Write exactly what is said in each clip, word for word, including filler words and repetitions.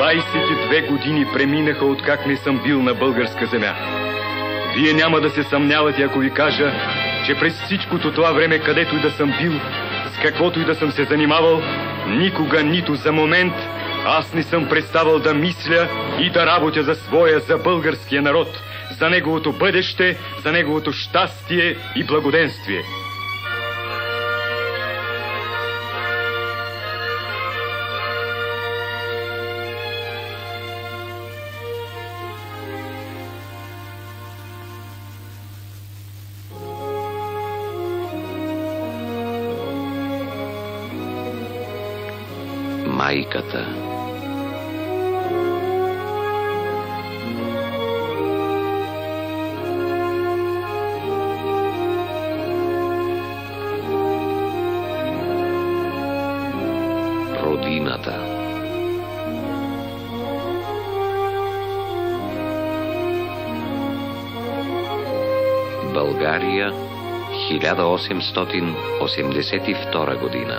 двайсет и две години преминаха, откак не съм бил на българска земя. Вие няма да се съмнявате, ако ви кажа, че през всичкото това време, където и да съм бил, с каквото и да съм се занимавал, никога, нито за момент, аз не съм преставал да мисля и да работя за своя, за българския народ, за неговото бъдеще, за неговото щастие и благоденствие. Майката. Родината. България, хиляда осемстотин осемдесет и втора година.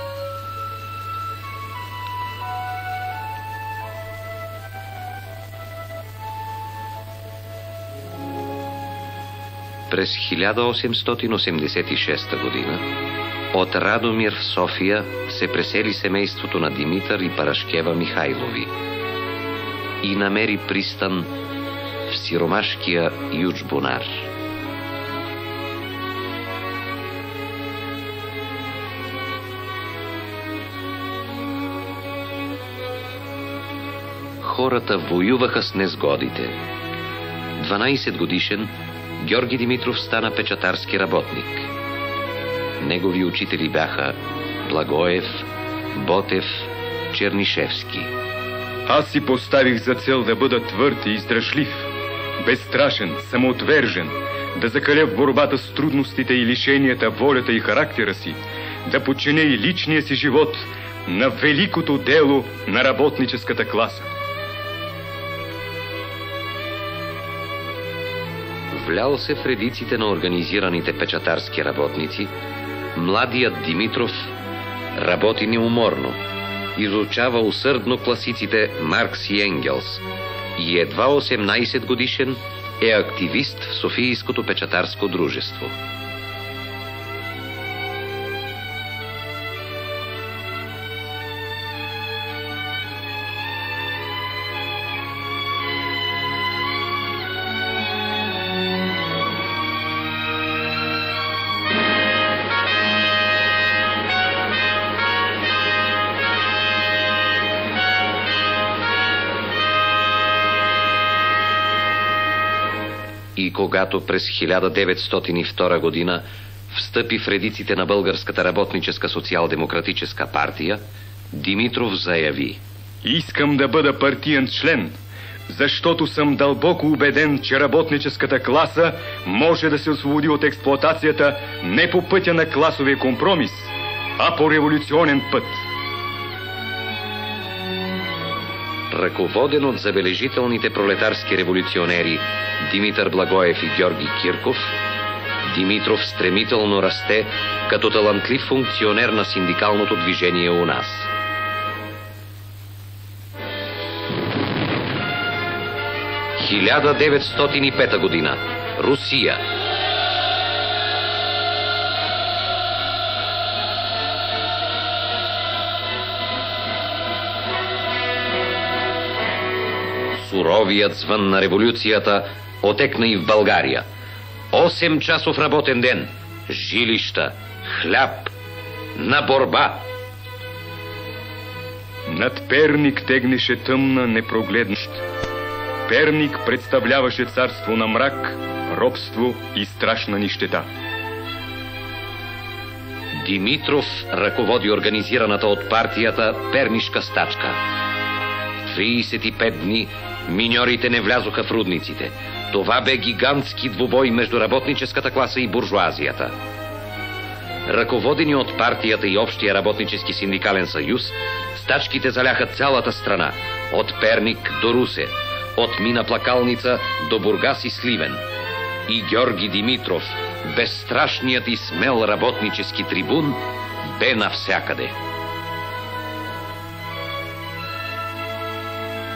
През хиляда осемстотин осемдесет и шеста година от Радомир в София се пресели семейството на Димитър и Парашкева Михайлови и намери пристан в сиромашкия Ючбунар. Хората воюваха с незгодите. дванайсет годишен Георги Димитров стана печатарски работник. Негови учители бяха Благоев, Ботев, Чернишевски. Аз си поставих за цел да бъда твърд и издръжлив, безстрашен, самоотвержен, да закаля в борбата с трудностите и лишенията волята и характера си, да подчиня и личния си живот на великото дело на работническата класа. Влял се в редиците на организираните печатарски работници, младият Димитров работи неуморно, изучава усърдно класиците Маркс и Енгелс и едва осемнайсет годишен е активист в Софийското печатарско дружество. И когато през хиляда деветстотин и втора година встъпи в редиците на Българската работническа социал-демократическа партия, Димитров заяви: искам да бъда партиен член, защото съм дълбоко убеден, че работническата класа може да се освободи от експлоатацията не по пътя на класовия компромис, а по революционен път. Ръководен от забележителните пролетарски революционери Димитър Благоев и Георги Кирков, Димитров стремително расте като талантлив функционер на синдикалното движение у нас. хиляда деветстотин и пета година. Русия. Суровият звън на революцията отекна и в България. Осем часов работен ден, жилища, хляб, на борба. Над Перник тегнеше тъмна непрогледност. Перник представляваше царство на мрак, робство и страшна нищета. Димитров ръководи организираната от партията пернишка стачка. трийсет и пет дни миньорите не влязоха в рудниците. Това бе гигантски двубой между работническата класа и буржуазията. Ръководени от партията и Общия работнически синдикален съюз, стачките заляха цялата страна, от Перник до Русе, от Мина Плакалница до Бургас и Сливен. И Георги Димитров, безстрашният и смел работнически трибун, бе навсякъде.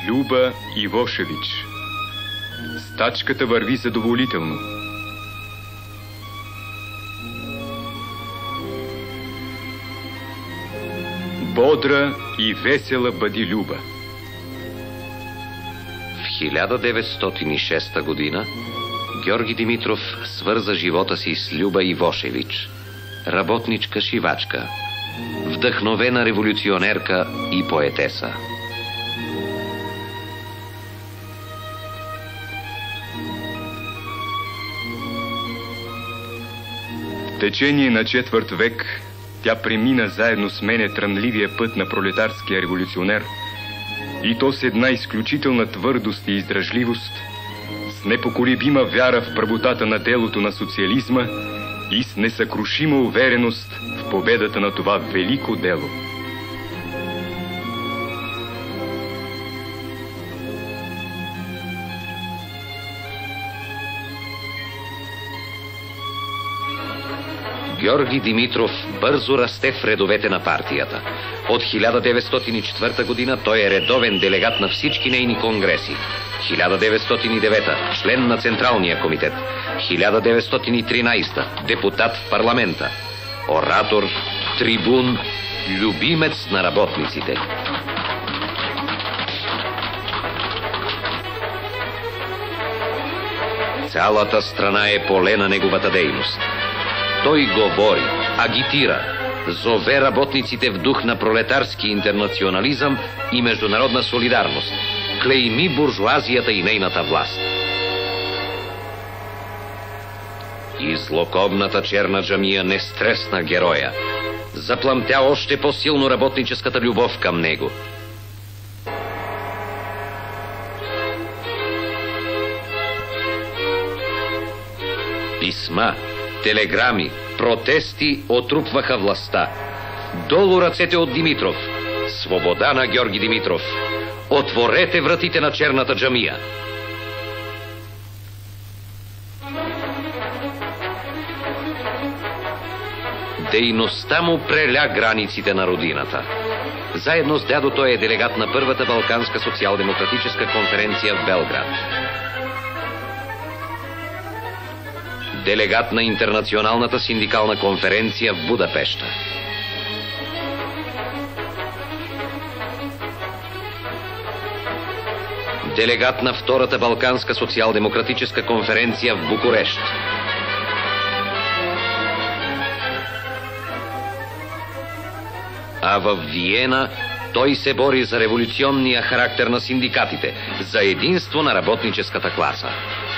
Люба Ивошевич. Стачката върви задоволително. Бодра и весела бъди, Люба. В хиляда деветстотин и шеста година Георги Димитров свърза живота си с Люба Ивошевич, работничка шивачка, вдъхновена революционерка и поетеса. В течение на четвърт век тя премина заедно с мене трънливия път на пролетарския революционер, и то с една изключителна твърдост и издръжливост, с непоколебима вяра в правотата на делото на социализма и с несъкрушима увереност в победата на това велико дело. Георги Димитров бързо расте в редовете на партията. От хиляда деветстотин и четвърта година той е редовен делегат на всички нейни конгреси. хиляда деветстотин и девета член на Централния комитет. хиляда деветстотин и тринадесета депутат в парламента. Оратор, трибун, любимец на работниците. Цялата страна е поле на неговата дейност. Той говори, агитира, зове работниците в дух на пролетарски интернационализъм и международна солидарност, клейми буржуазията и нейната власт. И злокобната черна джамия не стресна героя. Запламтя още по-силно работническата любов към него. Писма, телеграми, протести отрупваха властта. Долу ръцете от Димитров. Свобода на Георги Димитров. Отворете вратите на черната джамия. Дейността му преля границите на родината. Заедно с дядо той е делегат на първата Балканска социал-демократическа конференция в Белград. Делегат на Интернационалната синдикална конференция в Будапеща. Делегат на Втората Балканска социал-демократическа конференция в Букурещ. А в Виена той се бори за революционния характер на синдикатите, за единство на работническата класа.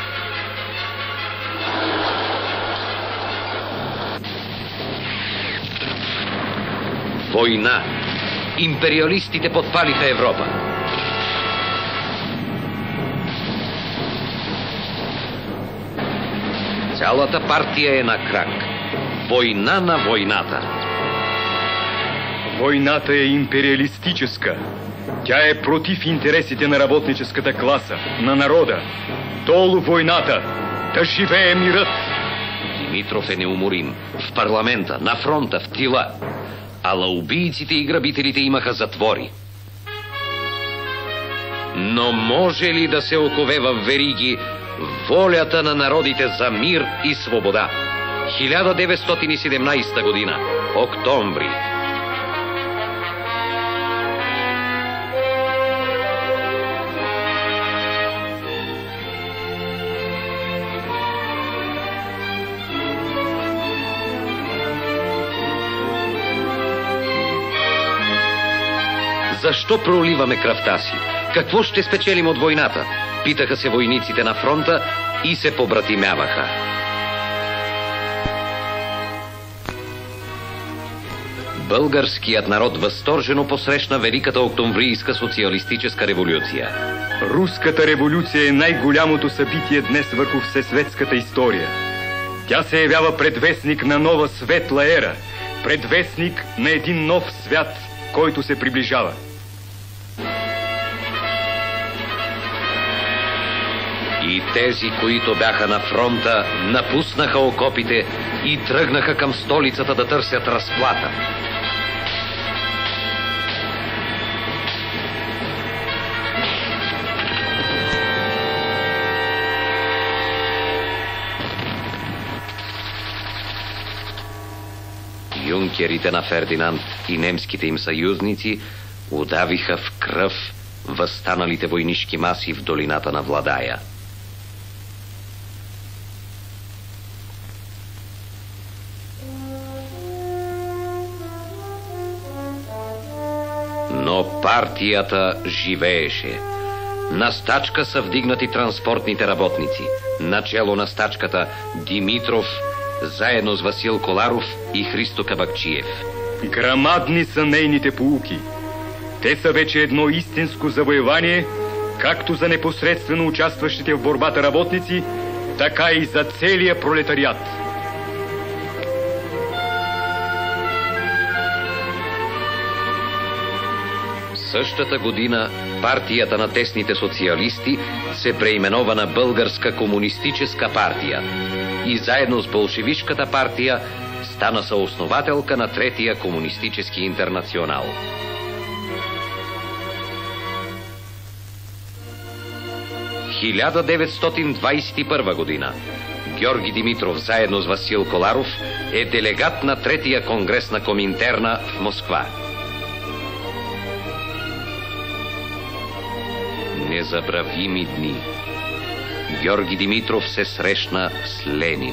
Война. Империалистите подпалиха Европа. Цялата партия е на крак. Война на войната. Войната е империалистическа. Тя е против интересите на работническата класа, на народа. Долу войната! Да живее мирът! Димитров е неуморим. В парламента, на фронта, в тила. Ала убийците и грабителите имаха затвори. Но може ли да се окове в вериги волята на народите за мир и свобода? хиляда деветстотин и седемнадесета година, октомври. Защо проливаме кръвта си? Какво ще спечелим от войната? Питаха се войниците на фронта и се побратимяваха. Българският народ възторжено посрещна Великата октомврийска социалистическа революция. Руската революция е най-голямото събитие днес върху всесветската история. Тя се явява предвестник на нова светла ера, предвестник на един нов свят, който се приближава. И тези, които бяха на фронта, напуснаха окопите и тръгнаха към столицата да търсят разплата. Юнкерите на Фердинанд и немските им съюзници удавиха в кръв възстаналите войнишки маси в долината на Владая. Но партията живееше. На стачка са вдигнати транспортните работници. Начело на стачката Димитров, заедно с Васил Коларов и Христо Кабакчиев. Грамадни са нейните поуки. Те са вече едно истинско завоевание, както за непосредствено участващите в борбата работници, така и за целия пролетариат. Същата година партията на тесните социалисти се преименова на Българска комунистическа партия и заедно с болшевишката партия стана съоснователка на Третия комунистически интернационал. хиляда деветстотин двадесет и първа година Георги Димитров заедно с Васил Коларов е делегат на Третия конгрес на Коминтерна в Москва. Незабравими дни. Георги Димитров се срещна с Ленин.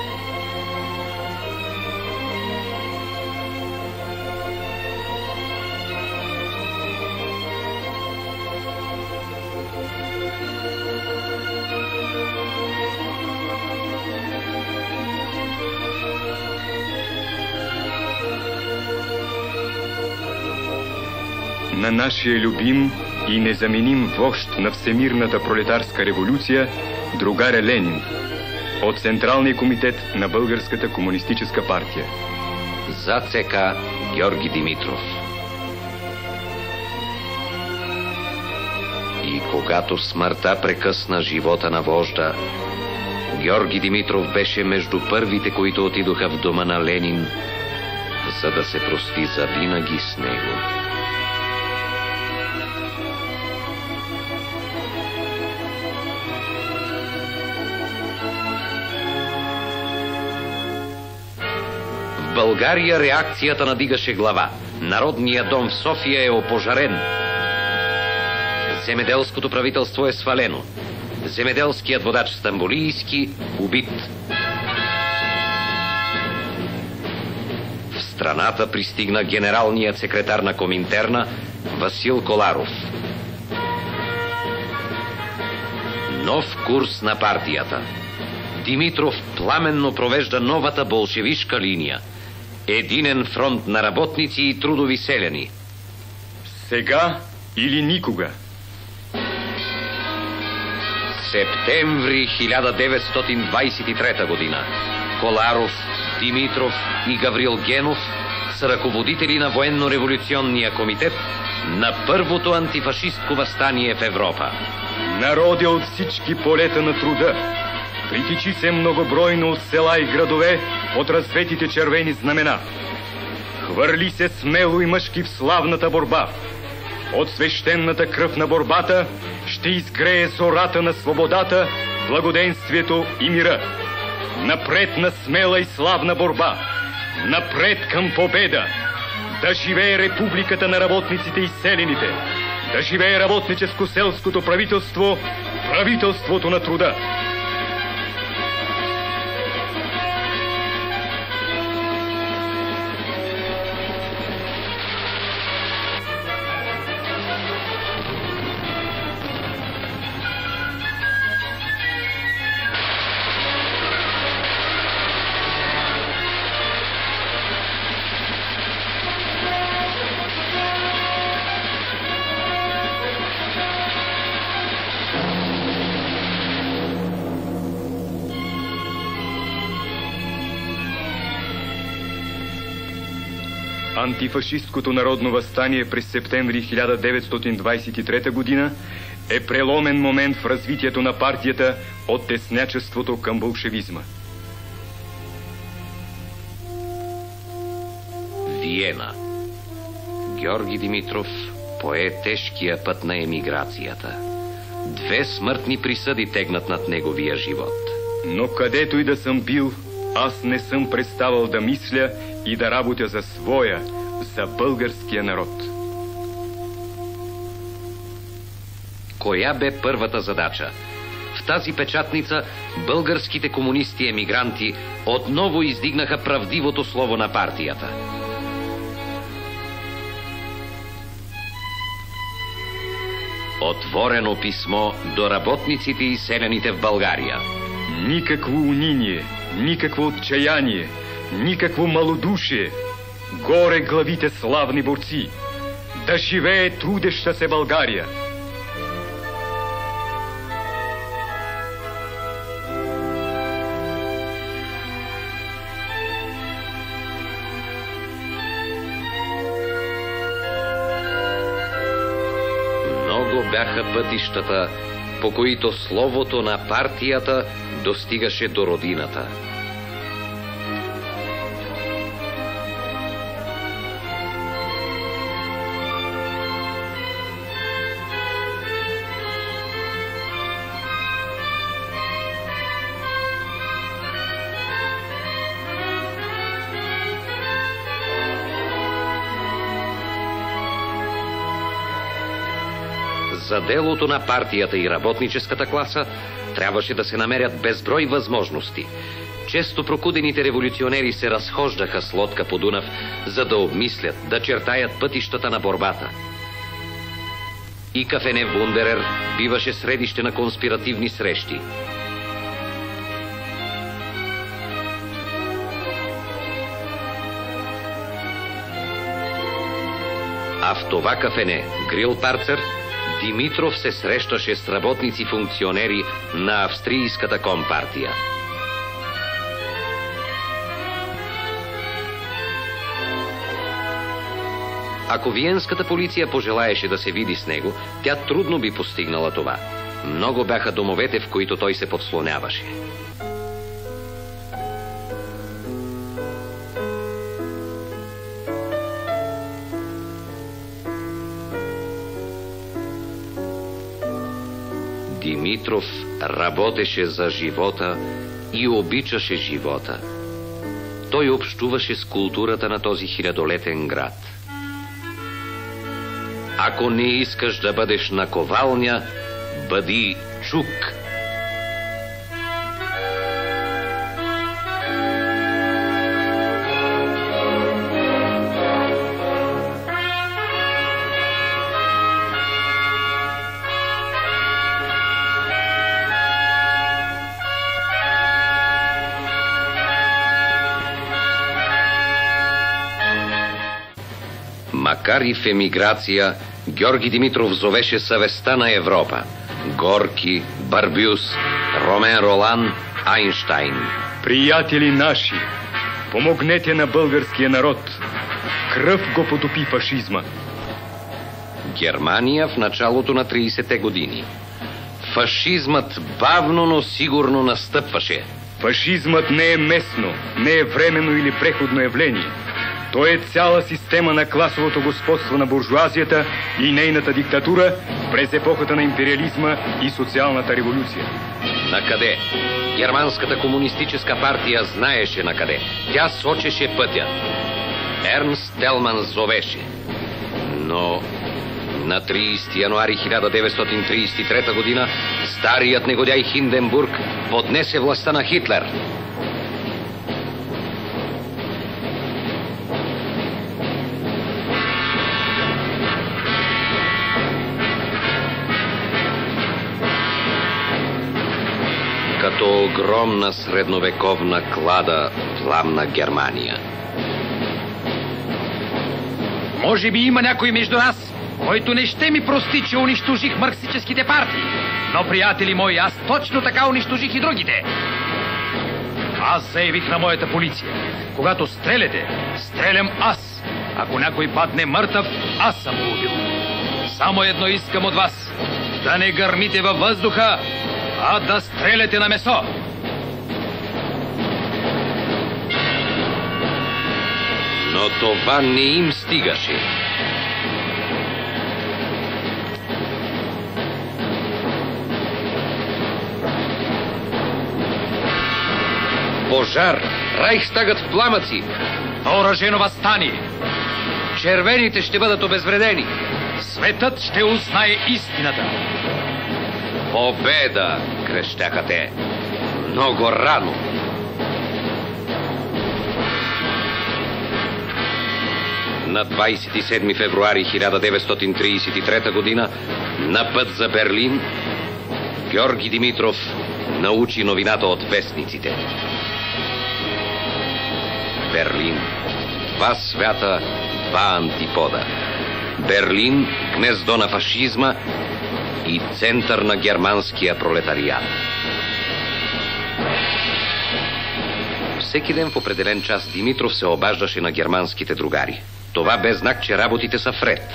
На нашия любим и незаменим вожд на всемирната пролетарска революция, другаря Ленин, от Централния комитет на Българската комунистическа партия. За ЦК Георги Димитров. И когато смъртта прекъсна живота на вожда, Георги Димитров беше между първите, които отидоха в дома на Ленин, за да се прости завинаги с него. В България реакцията надигаше глава. Народният дом в София е опожарен. Земеделското правителство е свалено. Земеделският водач Стамболийски убит. В страната пристигна генералният секретар на Коминтерна Васил Коларов. Нов курс на партията. Димитров пламенно провежда новата болшевишка линия. Единен фронт на работници и трудови селяни. Сега или никога. Септември хиляда деветстотин двадесет и трета година. Коларов, Димитров и Гаврил Генов са ръководители на военно-революционния комитет на първото антифашистко въстание в Европа. Народи от всички полета на труда, притичи се многобройно от села и градове под разветите червени знамена. Хвърли се смело и мъжки в славната борба. От свещената кръв на борбата ще изгрее зората на свободата, благоденствието и мира. Напред на смела и славна борба! Напред към победа! Да живее републиката на работниците и селените! Да живее работническо-селското правителство, правителството на труда! Антифашисткото народно въстание през септември хиляда деветстотин двадесет и трета година е преломен момент в развитието на партията от теснячеството към болшевизма. Виена. Георги Димитров пое тежкия път на емиграцията. Две смъртни присъди тегнат над неговия живот. Но където и да съм бил, аз не съм преставал да мисля и да работя за своя, за българския народ. Коя бе първата задача? В тази печатница българските комунисти-емигранти отново издигнаха правдивото слово на партията. Отворено писмо до работниците и селяните в България. Никакво униние, никакво отчаяние, никакво малодушие. Горе главите славни борци. Да живее трудеща се България. Много бяха пътищата, по които словото на партията достигаше до родината. За делото на партията и работническата класа трябваше да се намерят безброй възможности. Често прокудените революционери се разхождаха с лодка по Дунав, за да обмислят, да чертаят пътищата на борбата. И кафене Вундерер биваше средище на конспиративни срещи. А в това кафене Грилпарцер Димитров се срещаше с работници-функционери на австрийската компартия. Ако виенската полиция пожелаеше да се види с него, тя трудно би постигнала това. Много бяха домовете, в които той се подслоняваше. Димитров работеше за живота и обичаше живота. Той общуваше с културата на този хилядолетен град. Ако не искаш да бъдеш наковалня, бъди чук. Макар и в емиграция, Георги Димитров зовеше съвестта на Европа. Горки, Барбюс, Ромен Ролан, Айнщайн. Приятели наши, помогнете на българския народ. Кръв го потопи фашизма. Германия в началото на тридесетте години. Фашизмът бавно, но сигурно настъпваше. Фашизмът не е местно, не е временно или преходно явление. Той е цяла система на класовото господство на буржуазията и нейната диктатура през епохата на империализма и социалната революция. Накъде? Германската комунистическа партия знаеше накъде. Тя сочеше пътя. Ернст Телман зовеше. Но на тридесети януари хиляда деветстотин тридесет и трета година старият негодяй Хинденбург поднесе властта на Хитлер. Като огромна средновековна клада пламна Германия. Може би има някой между нас, който не ще ми прости, че унищожих марксическите партии. Но, приятели мои, аз точно така унищожих и другите. Аз заявих на моята полиция: когато стреляте, стрелям аз. Ако някой падне мъртъв, аз съм го убил. Само едно искам от вас: да не гърмите във въздуха, а да стреляте на месо. Но това не им стигаше. Пожар! Райхстагът в пламъци! Въоръжено въстание. Червените ще бъдат обезвредени. Светът ще узнае истината. Победа, крещяха те. Много рано. На двадесет и седми февруари хиляда деветстотин тридесет и трета година на път за Берлин Георги Димитров научи новината от вестниците. Берлин. Два свята, два антипода. Берлин – гнездо на фашизма и център на германския пролетариат. Всеки ден в определен час Димитров се обаждаше на германските другари. Това бе знак, че работите са вред.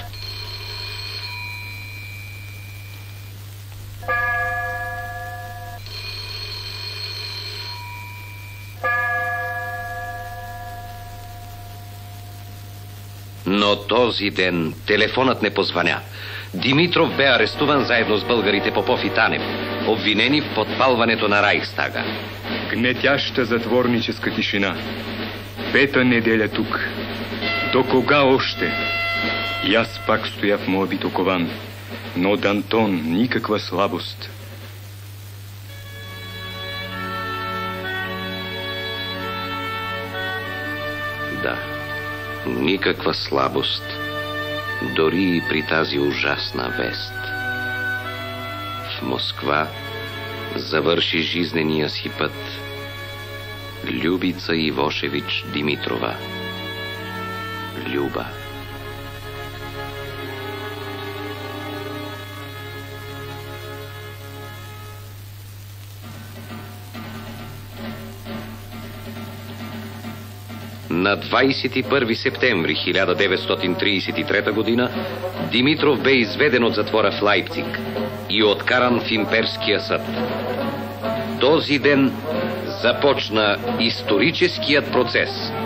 Но този ден телефонът не позвъня. Димитров бе арестуван заедно с българите Попов и Танев, обвинени в подпалването на Райхстага. Гнетяща затворническа тишина. Пета неделя тук. До кога още? И аз пак стоя в моя бит окован. Но Д'Антон никаква слабост. Да, никаква слабост. Дори и при тази ужасна вест. В Москва завърши жизнения си път Любица Ивошевич Димитрова. Люба. На двадесет и първи септември хиляда деветстотин тридесет и трета година Димитров бе изведен от затвора в Лайпциг и откаран в имперския съд. Този ден започна историческият процес.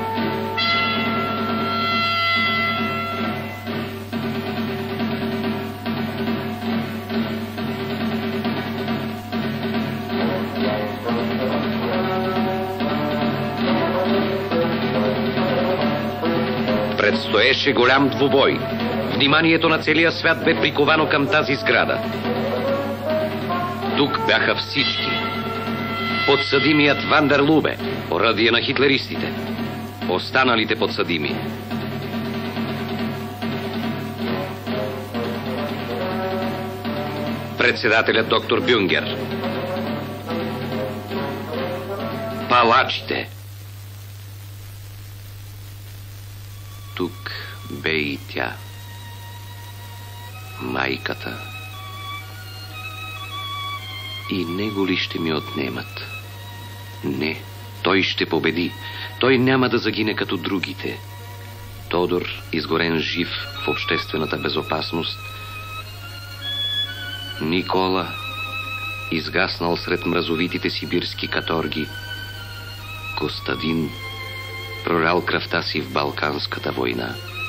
Предстоеше голям двубой. Вниманието на целия свят бе приковано към тази сграда. Тук бяха всички. Подсъдимият Вандер Лубе, оръдие на хитлеристите. Останалите подсъдими. Председателят доктор Бюнгер. Палачите. Тук бе и тя. Майката. И него ли ще ми отнемат? Не, той ще победи. Той няма да загине като другите. Тодор, изгорен жив в обществената безопасност. Никола, изгаснал сред мразовитите сибирски каторги. Костадин, пролял кръвта си в Балканската война.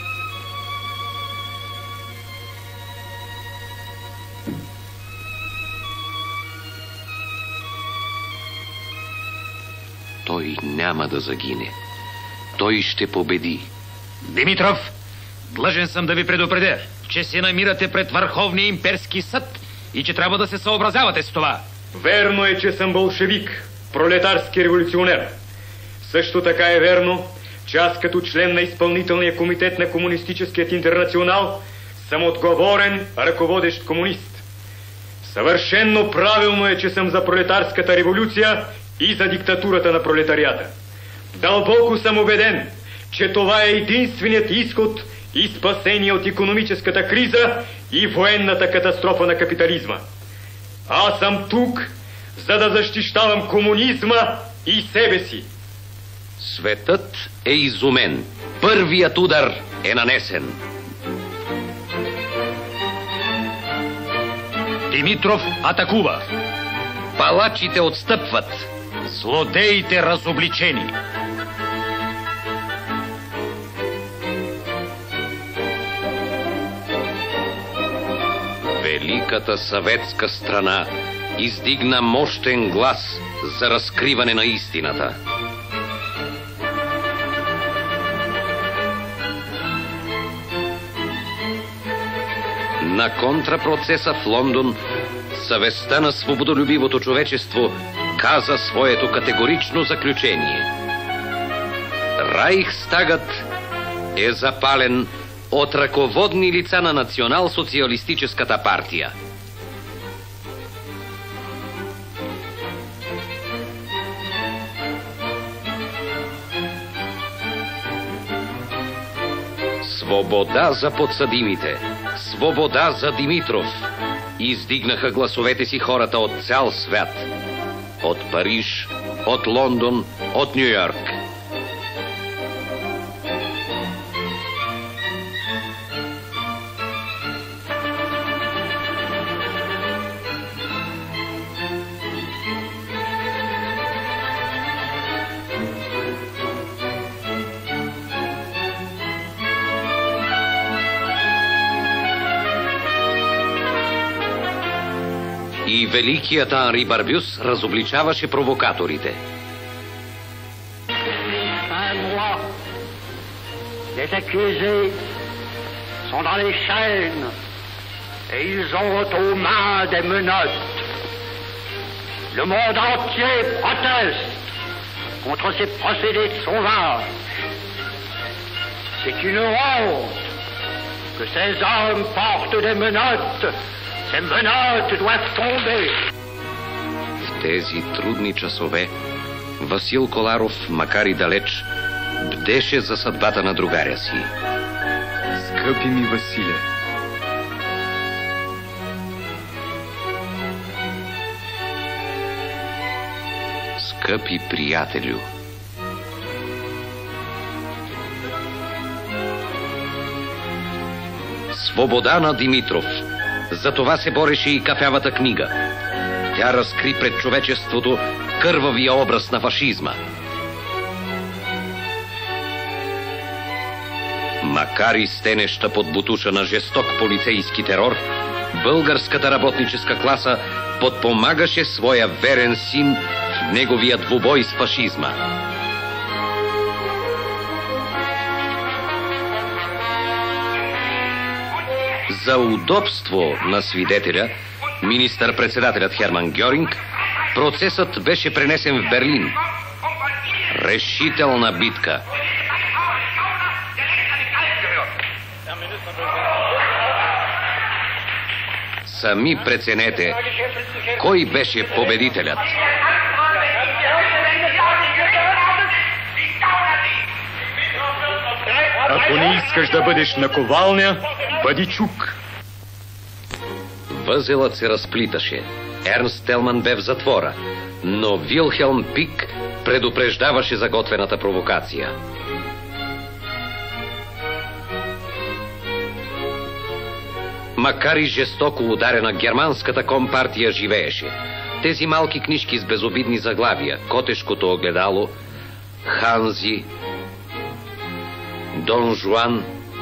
Той няма да загине. Той ще победи. Димитров, длъжен съм да ви предупредя, че се намирате пред Върховния имперски съд и че трябва да се съобразявате с това. Верно е, че съм болшевик, пролетарски революционер. Също така е верно, че аз като член на изпълнителния комитет на Комунистическият интернационал съм отговорен, ръководещ комунист. Съвършенно правилно е, че съм за пролетарската революция и за диктатурата на пролетарията. Дълбоко съм убеден, че това е единственият изход и спасение от икономическата криза и военната катастрофа на капитализма. Аз съм тук, за да защищавам комунизма и себе си. Светът е изумен. Първият удар е нанесен. Димитров атакува. Палачите отстъпват. Злодеите разобличени. Великата съветска страна издигна мощен глас за разкриване на истината. На контрапроцеса в Лондон съвестта на свободолюбивото човечество каза своето категорично заключение. Райхстагът е запален от ръководни лица на национал-социалистическата партия. Свобода за подсъдимите! Свобода за Димитров! Издигнаха гласовете си хората от цял свят. От Париж, от Лондон, от Ню-Йорк. И великият Анри Барбюс разобличаваше провокаторите. Les accusés sont dans les chaînes et ils ont aux mains des menottes. Le monde entier proteste contre ces procédés sauvages. C'est une honte que ces hommes portent des menottes. Ces menottes doivent tomber. В тези трудни часове Васил Коларов, макар и далеч, бдеше за съдбата на другаря си. Скъпи ми Василе, скъпи приятелю, свобода на Димитров. За това се бореше и кафявата книга. Тя разкри пред човечеството кървавия образ на фашизма. Макар и стенеща под бутуша на жесток полицейски терор, българската работническа класа подпомагаше своя верен син в неговия двубой с фашизма. За удобство на свидетеля, министър-председателят Херман Гьоринг, процесът беше пренесен в Берлин. Решителна битка. Сами преценете, кой беше победителят. ако не искаш да бъдеш наковалня, бъди чук. Възелът се разплиташе. Ернст Телман бе в затвора, но Вилхелм Пик предупреждаваше за готвената провокация. Макар и жестоко ударена, германската компартия живееше. Тези малки книжки с безобидни заглавия, Котешкото огледало, Ханзи, Дон Жуан,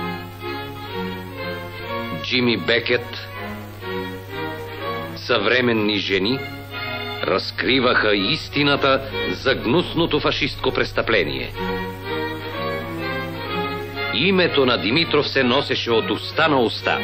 Джими Бекет, съвременни жени, разкриваха истината за гнусното фашистко престъпление. Името на Димитров се носеше от уста на уста.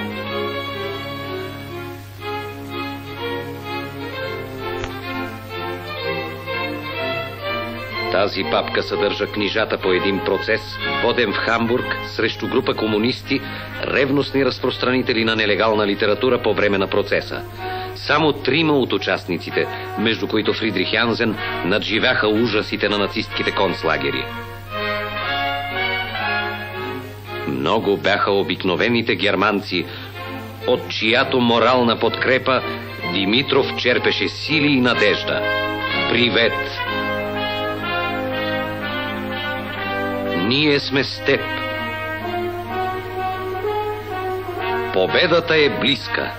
Тази папка съдържа книжата по един процес, воден в Хамбург срещу група комунисти, ревностни разпространители на нелегална литература по време на процеса. Само трима от участниците, между които Фридрих Янзен, надживяха ужасите на нацистките концлагери. Много бяха обикновените германци, от чиято морална подкрепа Димитров черпеше сили и надежда. Привет! Ние сме с теб. Победата е близка.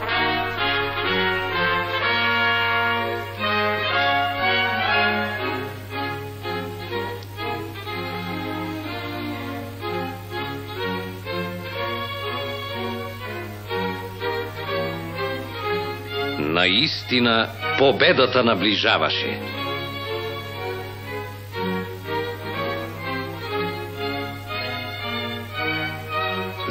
Наистина, победата наближаваше.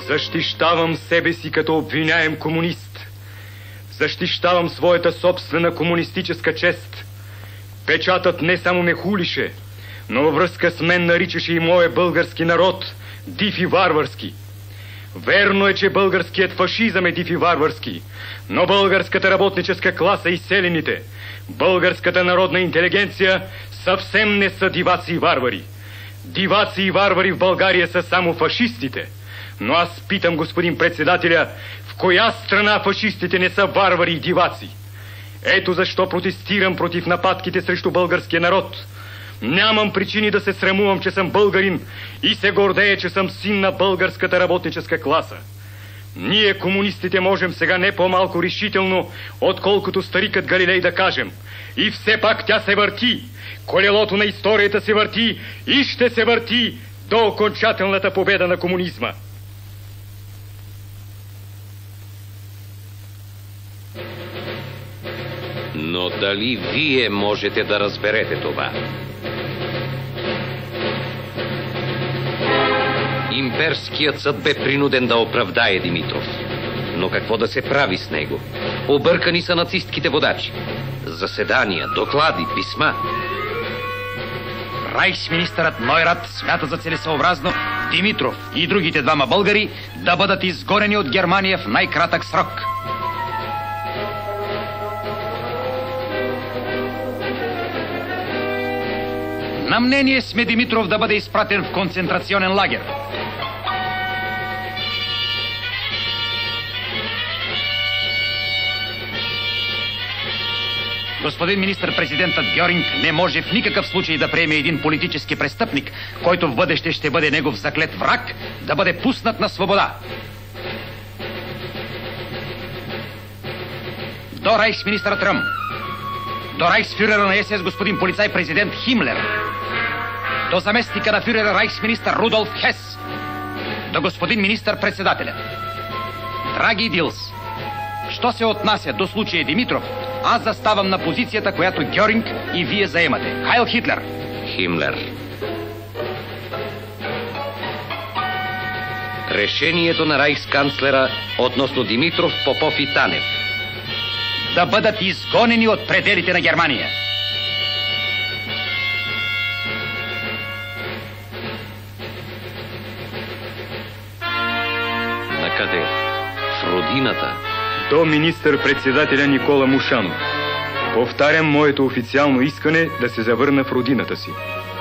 Защищавам себе си като обвиняем комунист. Защищавам своята собствена комунистическа чест. Печатът не само ме хулише, но във връзка с мен наричаше и моя български народ див и варварски. Верно е, че българският фашизъм е див и варварски, но българската работническа класа и селените, българската народна интелигенция съвсем не са диваци и варвари. Диваци и варвари в България са само фашистите. Но аз питам господин председателя, в коя страна фашистите не са варвари и диваци? Ето защо протестирам против нападките срещу българския народ. Нямам причини да се срамувам, че съм българин и се гордея, че съм син на българската работническа класа. Ние, комунистите, можем сега не по-малко решително, отколкото старикът Галилей да кажем: и все пак тя се върти. Колелото на историята се върти и ще се върти до окончателната победа на комунизма. Но дали вие можете да разберете това? Имперският съд бе принуден да оправдае Димитров. Но какво да се прави с него? Объркани са нацистките водачи. Заседания, доклади, писма. Райхсминистърът Нойрат смята за целесъобразно Димитров и другите двама българи да бъдат изгонени от Германия в най-кратък срок. На мнение сме Димитров да бъде изпратен в концентрационен лагер. Господин министър-президентът Гьоринг не може в никакъв случай да приеме един политически престъпник, който в бъдеще ще бъде негов заклет враг, да бъде пуснат на свобода. До райхсминистърът Ръм. До райхсфюрера на ес ес господин полицай-президент Химлер. До заместника на фюрера райхсминистър Рудолф Хес. До господин министър-председателя. Драги Дилс, що се отнася до случая Димитров, аз заставам на позицията, която Гьоринг и вие заемате. Хайл Хитлер! Химлер. Решението на райхсканцлера относно Димитров, Попов и Танев. Да бъдат изгонени от пределите на Германия. Накъде? В родината? До министър-председателя Никола Мушанов. Повтарям моето официално искане да се завърна в родината си.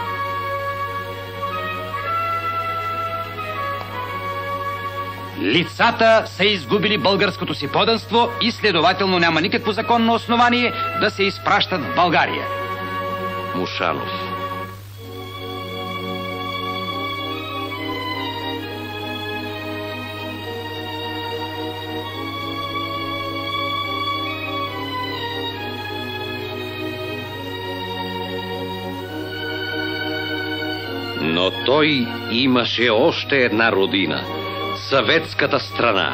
Лицата са изгубили българското си подданство и следователно няма никакво законно основание да се изпращат в България. Мушанов. Но той имаше още една родина – съветската страна.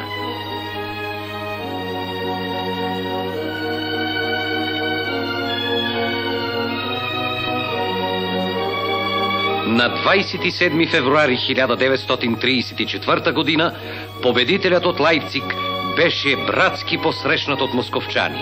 На двадесет и седми февруари хиляда деветстотин тридесет и четвърта година победителят от Лайпциг беше братски посрещнат от московчани.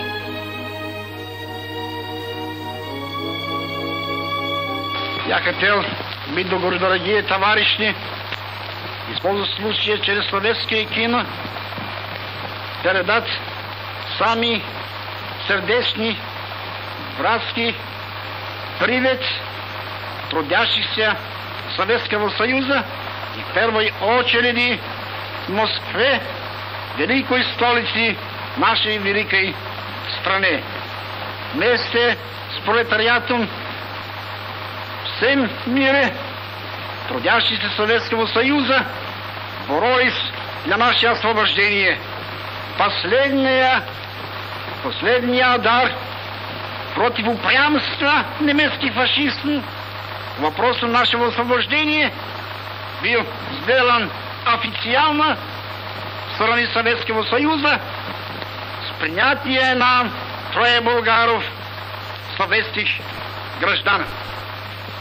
Я хотел, видно дорогие товарищи, использовать случай через советское кино передать сами сердечный, братский привет трудящихся Советского Союза и в первой очереди в Москве, великой столице нашей великой страны. Вместе с пролетариатом всем мире трудящиеся Советского Союза боролись для нашего освобождения. Последняя, последний удар против упрямства немецких фашистов к вопросу нашего освобождения был сделан официально со стороны Советского Союза с принятием нам трое болгаров советских граждан.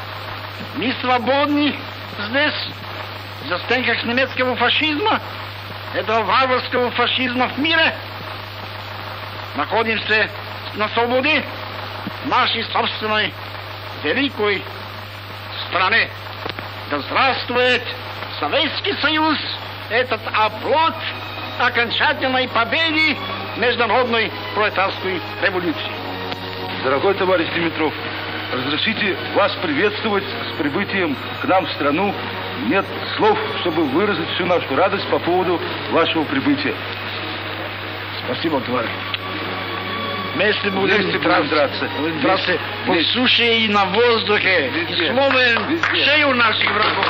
Мы свободны здесь, в застенках немецкого фашизма, этого варварского фашизма в мире. Находимся на свободе нашей собственной великой стране. Да здравствует Советский Союз, этот оплот окончательной победы международной пролетарской революции. Дорогой товарищ Димитров, разрешите вас приветствовать с прибытием к нам в страну. Нет слов, чтобы выразить всю нашу радость по поводу вашего прибытия. Спасибо, товарищ. Вместе будем Вместе будем драться. Драться по суше и на воздухе. Везде. И сломаем Везде. шею наших врагов.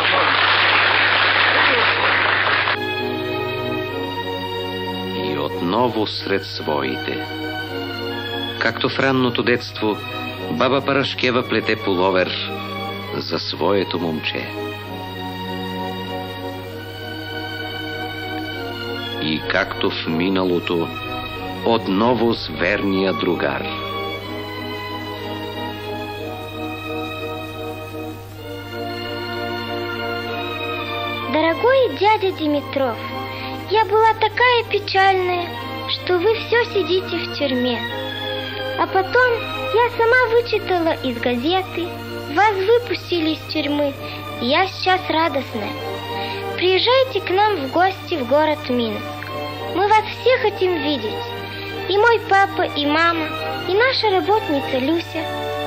И отново сред своите. Както в ранното детство, баба Парашкева плете пуловер за своето момче. И както в миналото, отново с верния другар. Дорогой дядя Димитров, я была такая печальная, что вы все сидите в тюрьме. А потом я сама вычитала из газеты, вас выпустили из тюрьмы, и я сейчас радостная. Приезжайте к нам в гости в город Минск. Мы вас все хотим видеть. И мой папа, и мама, и наша работница Люся.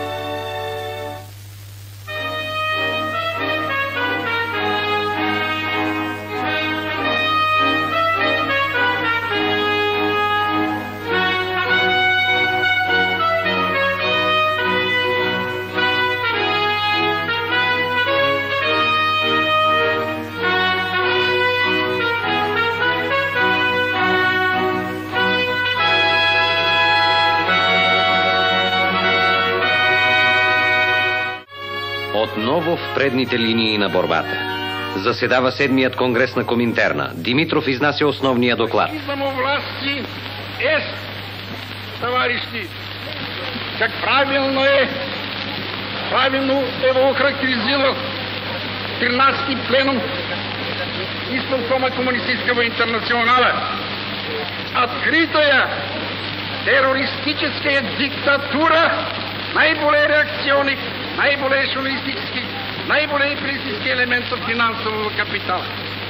Отново в предните линии на борбата. Заседава седмият конгрес на Коминтерна. Димитров изнася основния доклад. Самовласти е, товарищи, как правильно е, правильно е го охарактеризирал тринадесети пленум изпълкома Комунистического интернационала. Откритая терористическая диктатура, наиболее реакционных, наиболее шовинистических, наиболее империалистических элементов финансового капитала.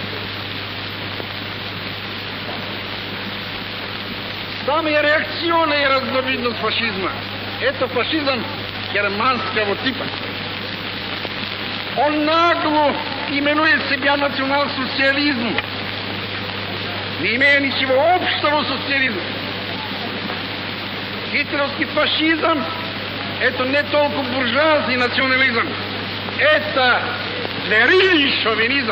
Самая реакционная разновидность фашизма – это фашизм германского типа. Он нагло именует себя национал-социализмом, не имея ничего общего с социализмом. Гитлеровский фашизм – это не только буржуазный национализм, это звериный шовинизм.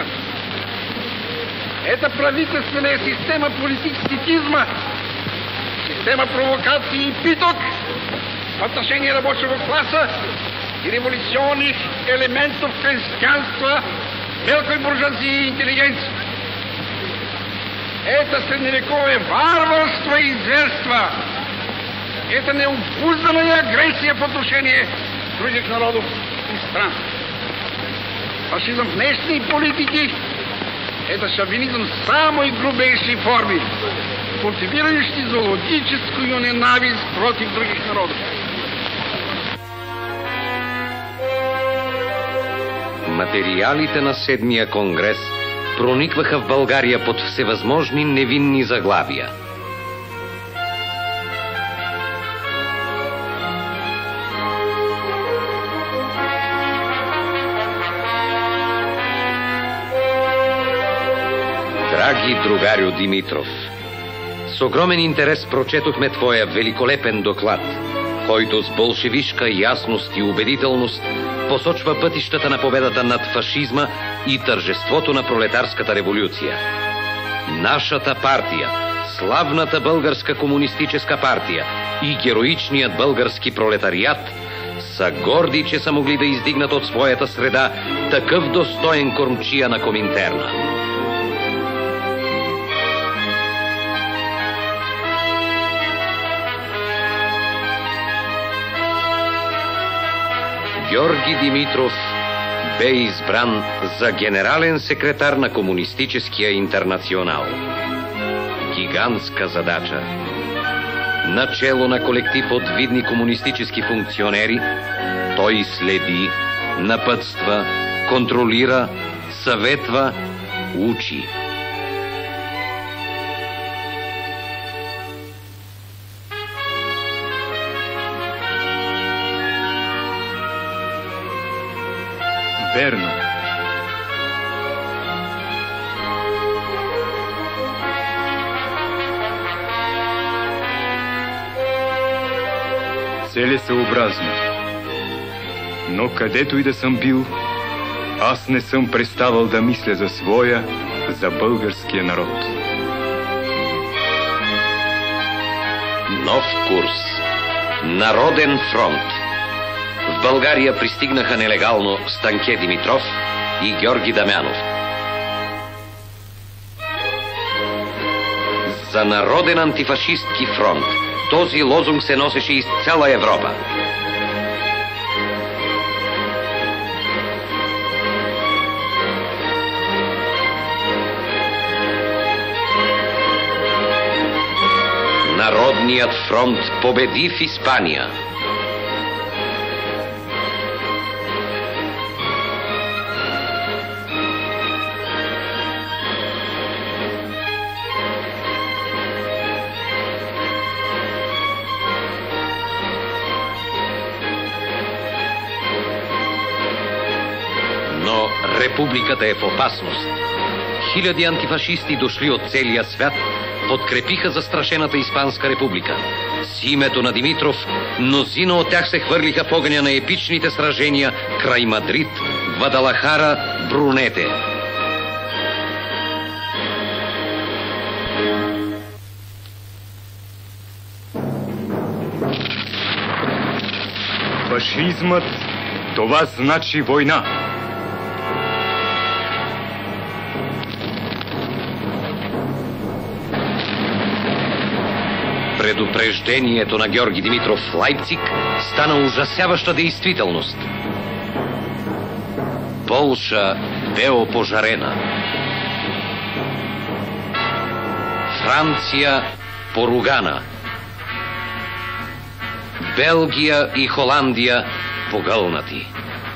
Это правительственная система политицизма, система провокации и пыток в отношении рабочего класса и революционных элементов крестьянства, мелкой буржуазии и интеллигенции. Это средневековое варварство и зверство. Это необузданная агрессия по отношению других народов и стран. Фашизм внешней политики – это шовинизм в самой грубейшей форме, культивирующий зоологическую ненависть против других народов. Материалите на седмия конгрес проникваха в България под всевъзможни невинни заглавия. Драги другарю Димитров, с огромен интерес прочетохме твоя великолепен доклад, който с болшевишка ясност и убедителност посочва пътищата на победата над фашизма и тържеството на пролетарската революция. Нашата партия, славната българска комунистическа партия и героичният български пролетариат са горди, че са могли да издигнат от своята среда такъв достоен кормчия на Коминтерна. Георги Димитров бе избран за генерален секретар на Комунистическия интернационал. гигантска задача. Начело на колектив от видни комунистически функционери, той следи, напътства, контролира, съветва, учи. Верно. Целесъобразно. Но където и да съм бил, аз не съм преставал да мисля за своя, за българския народ. Нов курс. Народен фронт. В България пристигнаха нелегално Станке Димитров и Георги Дамянов. За народен антифашистки фронт. Този лозунг се носеше из цяла Европа. Народният фронт победи в Испания. Но републиката е в опасност. Хиляди антифашисти, дошли от целия свят, подкрепиха застрашената Испанска република. С името на Димитров, мнозина от тях се хвърлиха в огъня на епичните сражения край Мадрид, Гвадалахара, Брунете. Фашизмът, това значи война. Предупреждението на Георги Димитров в Лайпциг стана ужасяваща действителност. Полша бе опожарена. Франция поругана. Белгия и Холандия погълнати.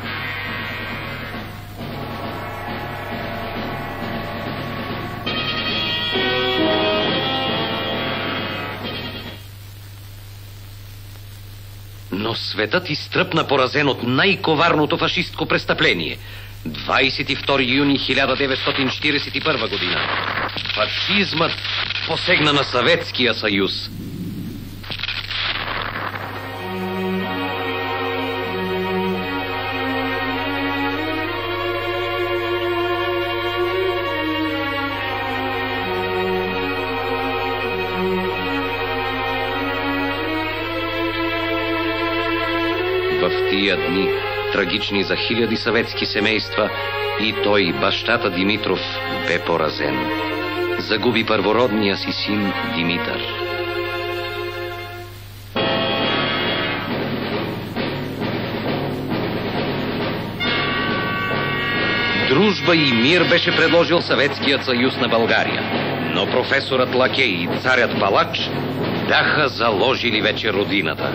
Но светът изтръпна поразен от най-коварното фашистко престъпление. двадесет и втори юни хиляда деветстотин четиридесет и първа година. Фашизмът посегна на Съветския съюз. В тия дни, трагични за хиляди съветски семейства, и той, бащата Димитров, бе поразен. Загуби първородния си син Димитър. Дружба и мир беше предложил Съветският съюз на България, но професорът Лакей и царят Палач бяха заложили вече родината.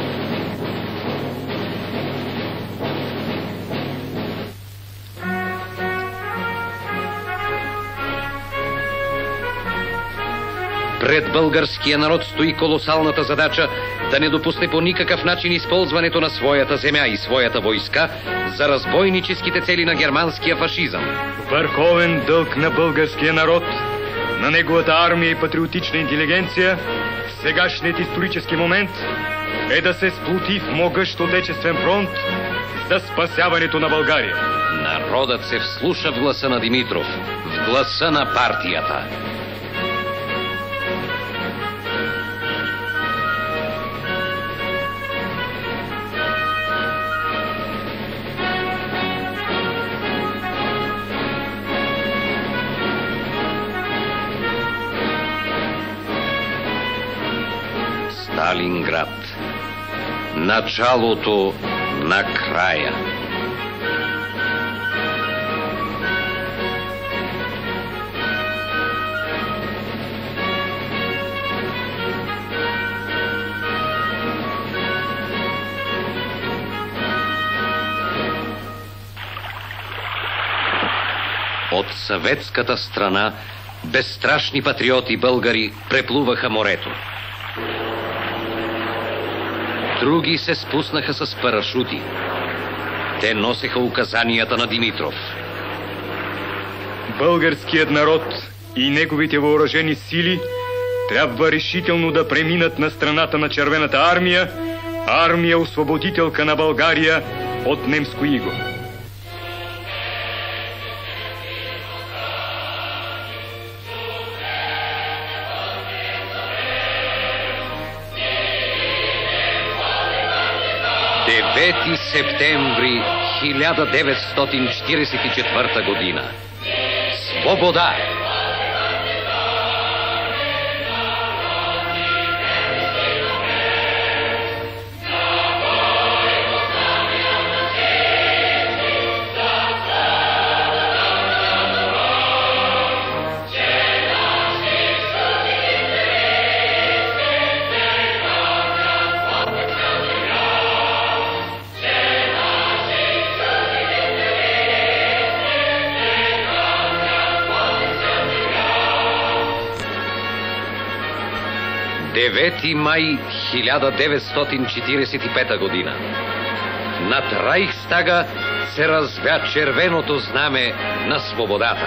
Пред българския народ стои колосалната задача да не допусне по никакъв начин използването на своята земя и своята войска за разбойническите цели на германския фашизъм. Върховен дълг на българския народ, на неговата армия и патриотична интелигенция в сегашният исторически момент е да се сплоти в могъщ отечествен фронт за спасяването на България. Народът се вслуша в гласа на Димитров, в гласа на партията. Сталинград. Началото на края. От съветската страна безстрашни патриоти българи преплуваха морето. Други се спуснаха с парашути. Те носеха указанията на Димитров. Българският народ и неговите въоръжени сили трябва решително да преминат на страната на Червената армия, армия освободителка на България от немско иго. девети септември хиляда деветстотин четиридесет и четвърта година. Свобода! девети май хиляда деветстотин четиридесет и пета година. Над Райхстага се развя червеното знаме на свободата.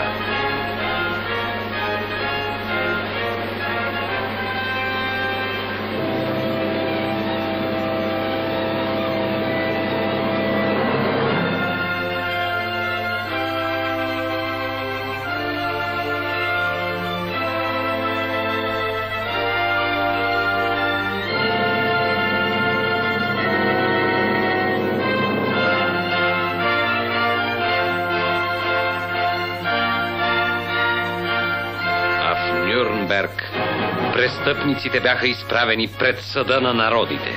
Престъпниците бяха изправени пред съда на народите.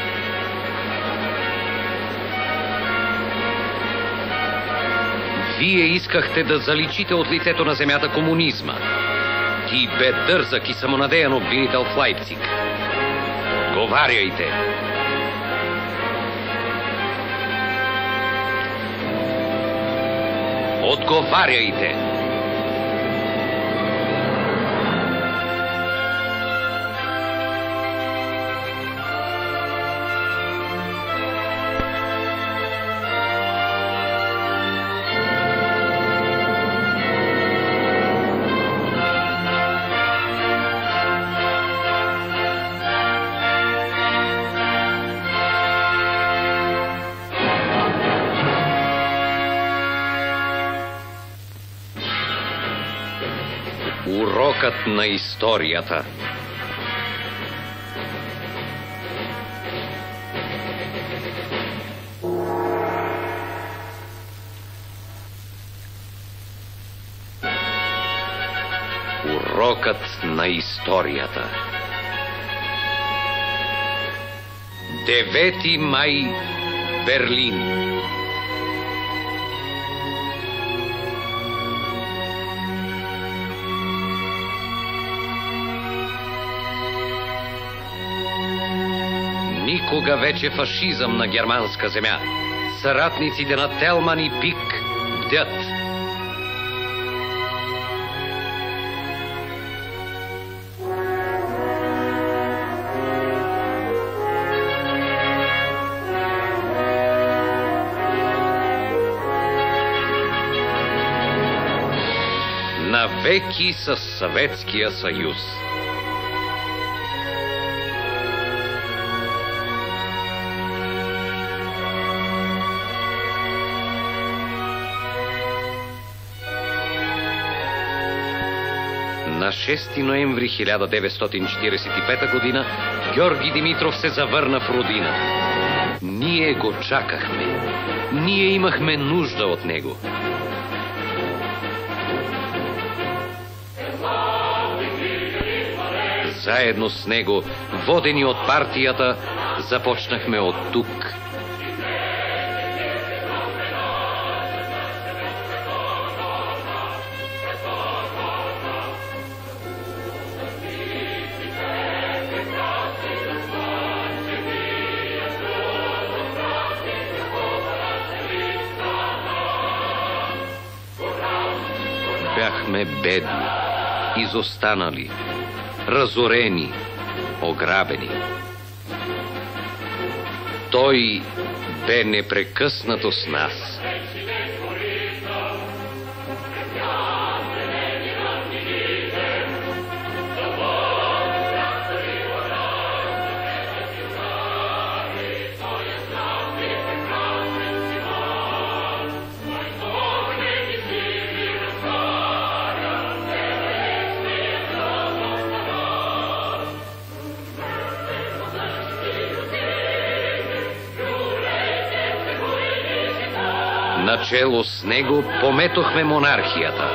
Вие искахте да заличите от лицето на земята комунизма. Ти бе дързък и самонадеян обвинител в Лайпциг. Отговаряйте! Отговаряйте! Урокът на историята. Урокът на историята. девети май, Берлин. Никога вече фашизъм на германска земя. Съратниците на Телман и Пик бдят. Навеки със Съветския съюз. На шести ноември хиляда деветстотин четиридесет и пета година Георги Димитров се завърна в родината. Ние го чакахме. Ние имахме нужда от него. Заедно с него, водени от партията, започнахме от тук. сме бедни, изостанали, разорени, ограбени. Той бе непрекъснато с нас. Начело с него пометохме монархията.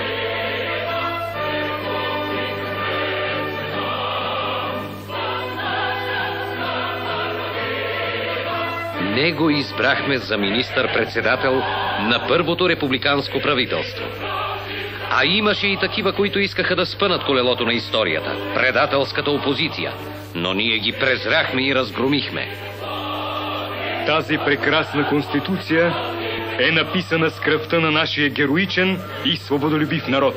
Него избрахме за министър-председател на първото републиканско правителство. А имаше и такива, които искаха да спънат колелото на историята, предателската опозиция, но ние ги презряхме и разгромихме. Тази прекрасна конституция е написана с кръвта на нашия героичен и свободолюбив народ.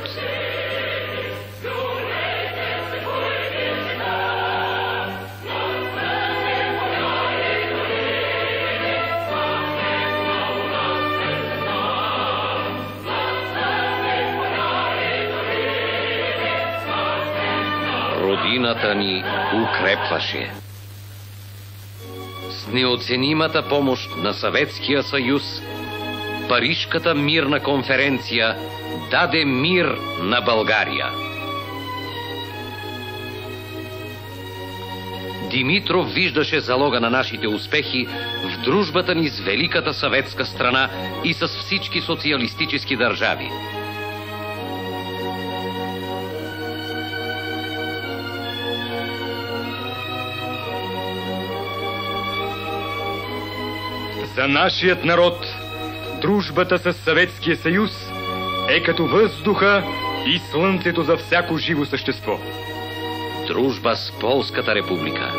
Родината ни укрепваше. С неоценимата помощ на Съветския съюз, Парижката мирна конференция даде мир на България. Димитров виждаше залога на нашите успехи в дружбата ни с великата съветска страна и с всички социалистически държави. За нашият народ дружбата с Съветския съюз е като въздуха и слънцето за всяко живо същество. Дружба с Полската република.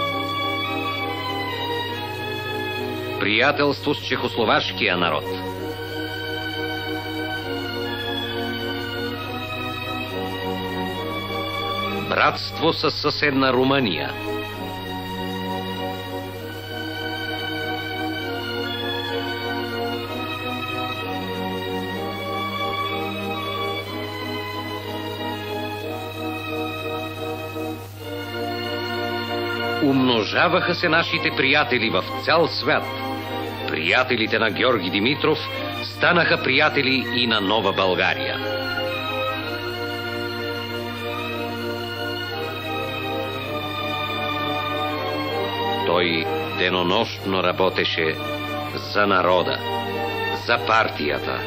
Приятелство с чехословашкия народ. Братство с съседна Румъния. Умножаваха се нашите приятели в цял свят. Приятелите на Георги Димитров станаха приятели и на Нова България. Той денонощно работеше за народа, за партията.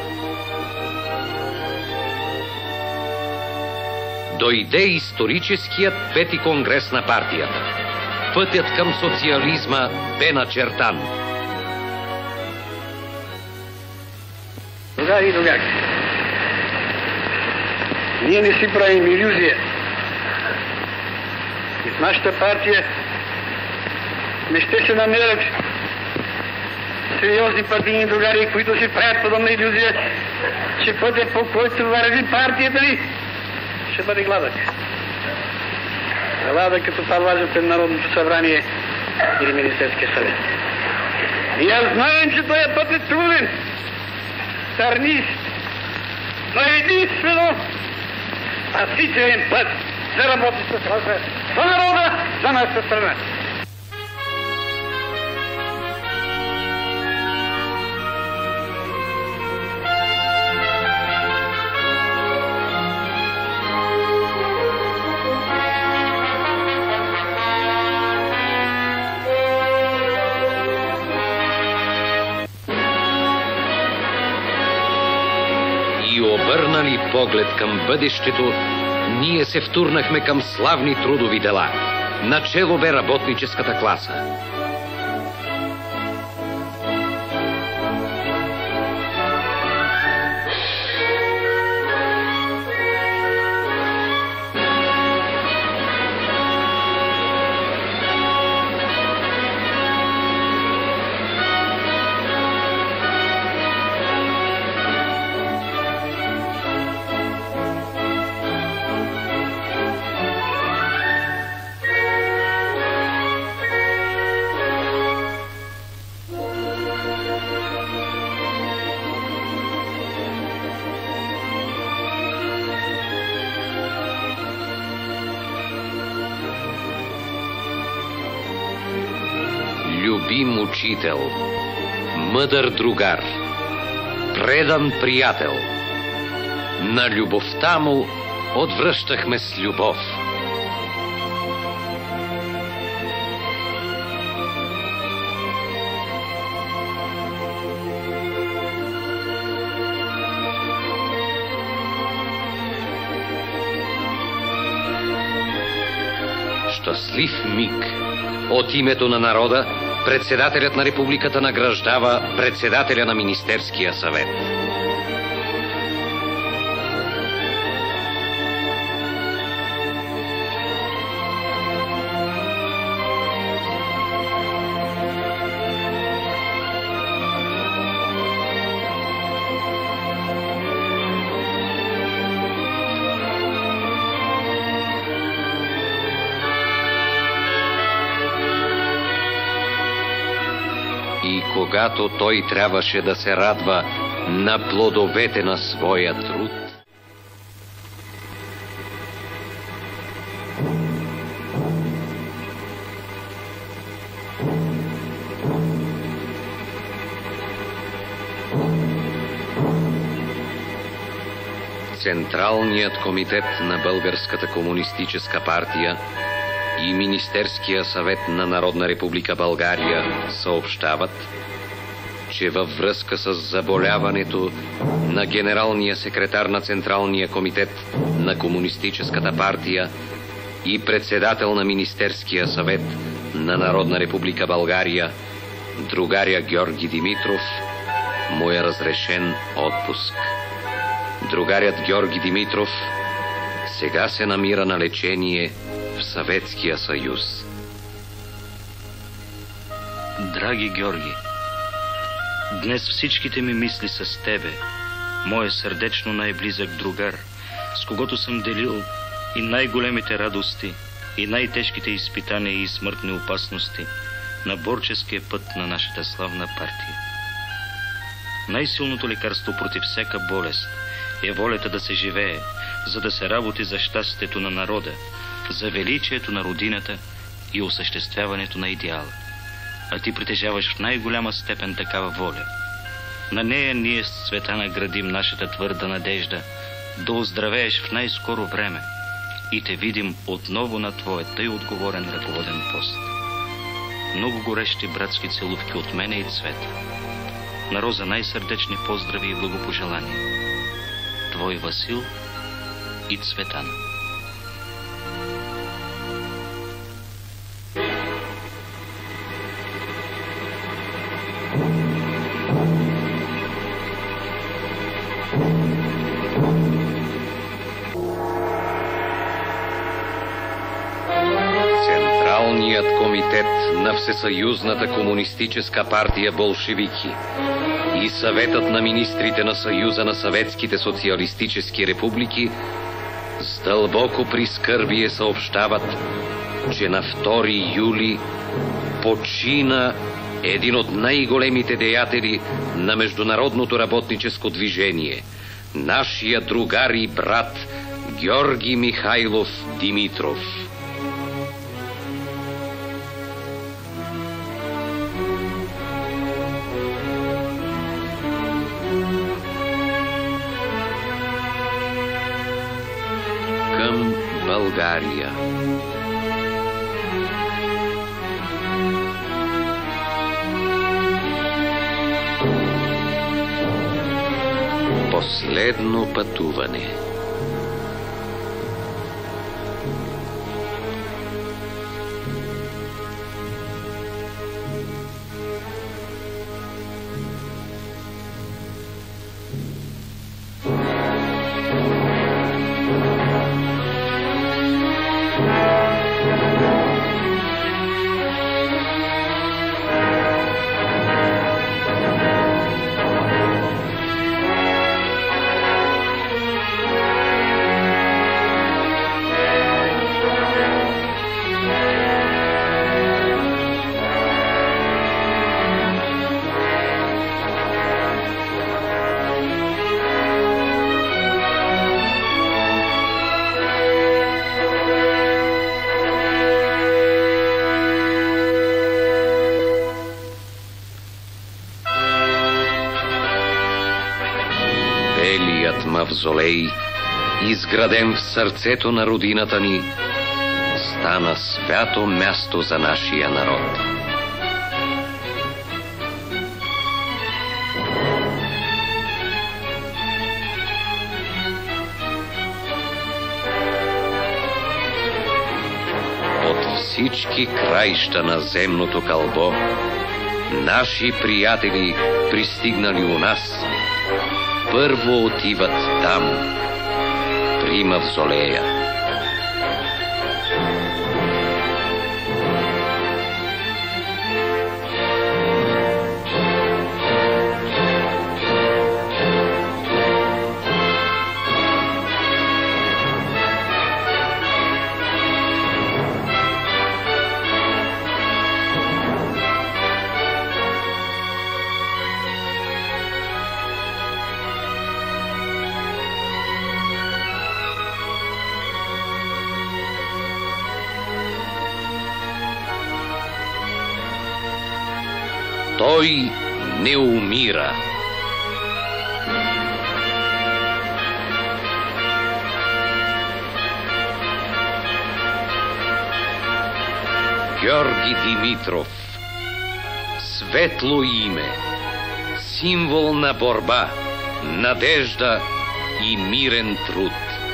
Дойде историческият пети конгрес на партията. Пътят към социализма бе начертан. Другари и другари, ние не си правим илюзия. И в нашата партия не ще се намерят сериозни партийни другари, които си правят подобна илюзия, че пътят, по който върви партията ни, ще бъде гладък. Гладък като парважът на Народното събрание или Министерския съвет. И аз знаем, че този път е труден, търнист, но единствено спасителен път за работеща страна, за народа, за нашата страна. Обърнали поглед към бъдещето, ние се втурнахме към славни трудови дела. Начело бе работническата класа. любим учител, мъдър другар, предан приятел. На любовта му отвръщахме с любов. Щастлив миг. От името на народа, председателят на републиката награждава председателя на Министерския съвет. И когато той трябваше да се радва на плодовете на своя труд, Централният комитет на Българската комунистическа партия и Министерския съвет на Народна република България съобщават, че във връзка с заболяването на генералния секретар на Централния комитет на Комунистическата партия и председател на Министерския съвет на Народна република България, другаря Георги Димитров, му е разрешен отпуск. Другарят Георги Димитров сега се намира на лечение в Съветския съюз. Драги Георги, днес всичките ми мисли са с тебе, моя сърдечно най-близък другар, с когото съм делил и най-големите радости, и най-тежките изпитания и смъртни опасности на борческия път на нашата славна партия. Най-силното лекарство против всяка болест е волята да се живее, за да се работи за щастието на народа, за величието на родината и осъществяването на идеала. А ти притежаваш в най-голяма степен такава воля. На нея ние с Цветана градим нашата твърда надежда да оздравееш в най-скоро време и те видим отново на твоя тъй отговорен ръководен пост. Много горещи братски целувки от мене и Цвета. На Роза най-сърдечни поздрави и благопожелания. Твой Васил и Цветана. Централният комитет на Всесъюзната комунистическа партия Болшевики и Съветът на министрите на Съюза на съветските социалистически републики с дълбоко прискърбие съобщават, че на втори юли почина един от най-големите деятели на международното работническо движение, нашия другар и брат Георги Михайлов Димитров. Към България. Последно пътуване. мавзолей, изграден в сърцето на родината ни, стана свято място за нашия народ. От всички краища на земното кълбо, наши приятели, пристигнали у нас, първо отиват там, при мавзолея. Той не умира. Георги Димитров. Светло име, символ на борба, надежда и мирен труд.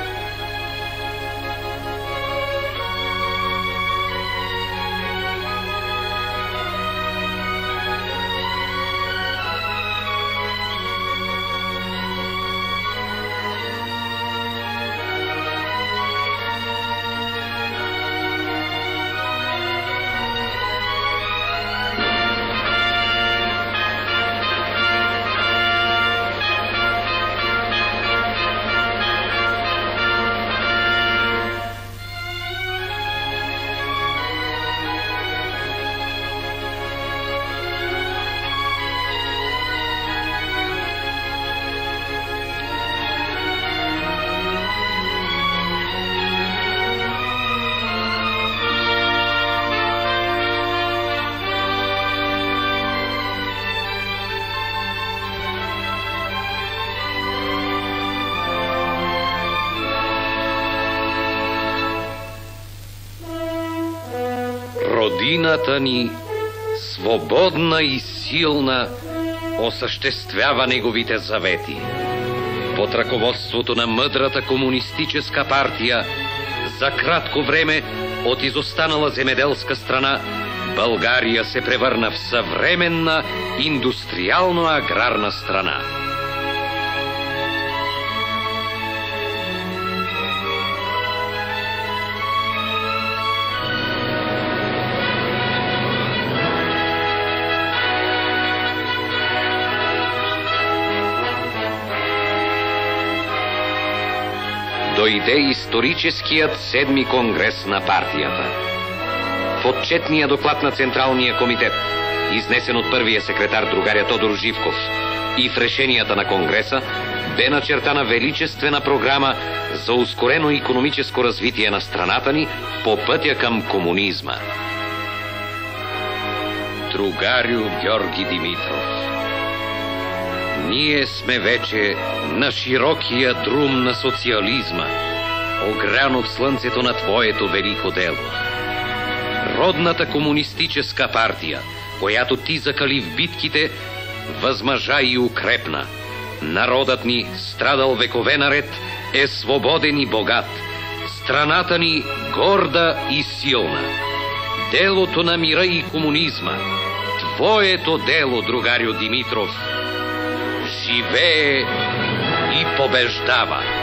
Родината ни, свободна и силна, осъществява неговите завети. Под ръководството на мъдрата комунистическа партия, за кратко време от изостанала земеделска страна, България се превърна в съвременна индустриално-аграрна страна. Дойде историческият седми конгрес на партията. В отчетния доклад на Централния комитет, изнесен от първия секретар другаря Тодор Живков, и в решенията на конгреса, бе начертана величествена програма за ускорено икономическо развитие на страната ни по пътя към комунизма. Другарю Георги Димитров, ние сме вече на широкия друм на социализма, огрян от слънцето на твоето велико дело. Родната комунистическа партия, която ти закали в битките, възмъжа и укрепна. Народът ни, страдал векове наред, е свободен и богат. Страната ни горда и силна. Делото на мира и комунизма, твоето дело, другарю Димитров, живее и побеждава.